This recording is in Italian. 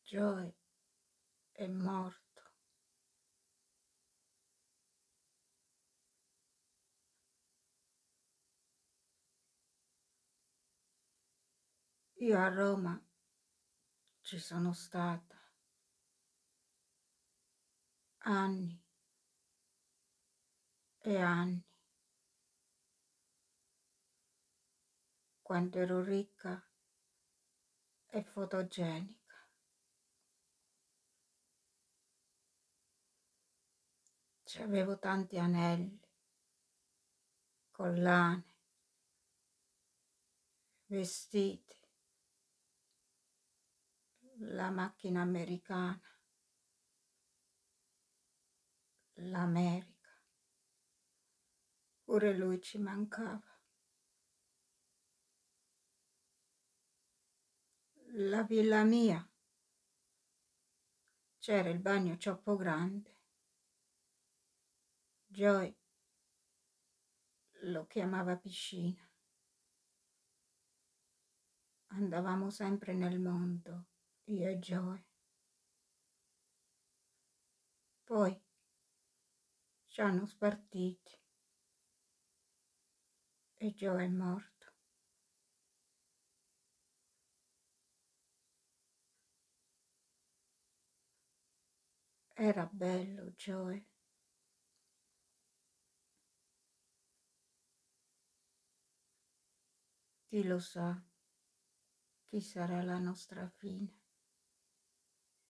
Joe è morto. Io a Roma ci sono stata anni e anni, quando ero ricca e fotogenica. C'avevo tanti anelli, collane, vestiti, la macchina americana, l'America. Pure lui ci mancava. La villa mia c'era il bagno troppo grande. Joy lo chiamava piscina. Andavamo sempre nel mondo, io e Joy. Poi ci hanno spartiti e Joe è morto. Era bello Joe. Chi lo sa, chi sarà la nostra fine.